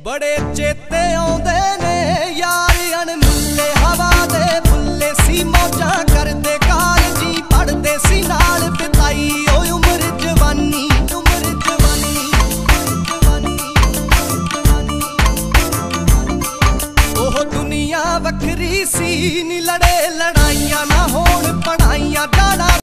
बड़े चेते आउंदे ने यार अणमुल्ले हवा दे फुल्ले सी मौजा करदे कालजी पढ़दे सी नाल बिताई ओ उम्र जवानी ओह दुनिया वखरी सी नी लड़े लड़ाइयां ना होण पढ़ाइयां डाड़ा